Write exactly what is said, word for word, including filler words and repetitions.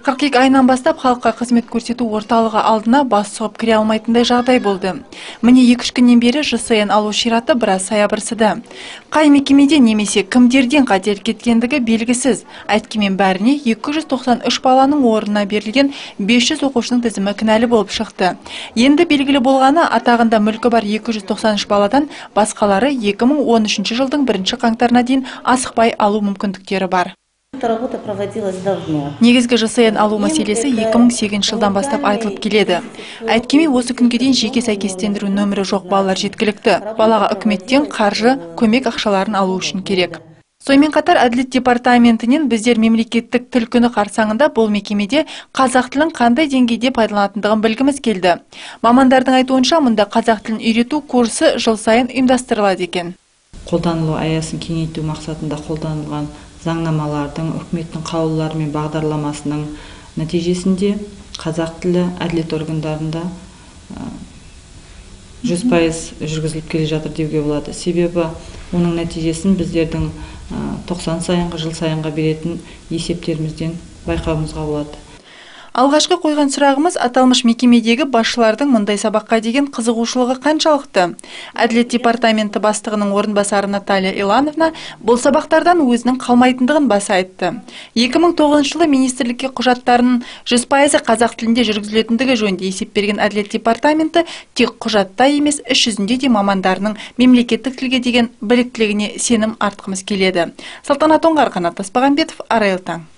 қырық екі айынан бастап халыққа қызмет көрсету орталығы алдына бас сұғып кіре алмайтындай жағдай болды. Міне екі үш күннен бері ЖСН алу шираты біраз саябырсыды. Қай мекемеде немесе кімдерден қателік кеткендігі белгісіз. Әйткенмен бәріне екі жүз тоқсан үш баланың орнына берілген бес жүз оқушының тізімі кінәлі болып шықты. Енді белгілі болғаны, атағында мүлкі бар екі жүз тоқсан үш баладан басқалары екі мың он үшінші жылдың бірінші қаңтарына дейін асықпай алу мүмкіндіктері бар. Негізгі ЖСН алу мәселесі екі мың сегізінші жылдан бастап айтылып келеді. Әйткенмен осы күнге дейін жеке сәйкестендіру нөмірі жоқ балалар жеткілікті. Балаға үкіметтен қаржы, көмек ақшаларын алу үшін керек. Сонымен қатар Әділет департаментінен біздер мемлекеттік тіл күні қарсаңында бұл мекемеде қазақ тілін қандай деңгейде пайдаланатындығын білгіміз келді. Мамандардың айтуынша, мұнда қазақ тілін үйрету курсы жыл сайын ұйымдастырылады екен. Қолданылу аясын кеңейту мақсатында қолданылған заңнамалардың, үкіметтің қаулылары мен бағдарламасының нәтижесінде қазақ тілі әділет органдарында жүз пайыз жүргізіліп келе жатыр деуге болады. Себебі оның нәтижесін біздердің тоқсан сайынғы, жыл сайынға беретін есептерімізден байқауымызға болады. Алғашқы қойған сұрағымыз, аталмыш мекемедегі басшылардың мұндай сабаққа деген қызығушылығы қаншалықты? Әділет департаменті бастығының орынбасары Наталья Илановна бұл сабақтардан өзінің қалмайтындығын баса айтты. екі мың тоғызыншы жылы министрлікке құжаттарының жүз пайызы қазақ тілінде жүргізілетіндігі жөнінде есеп берген Әділет департаменті тек құжатта емес, іс жүзінде де мамандарының мемлекеттік тілге деген біліктілігіне сенім артқымыз келеді. Салтанат Оңғар, Қанат Таспағанбетов, Арай таң.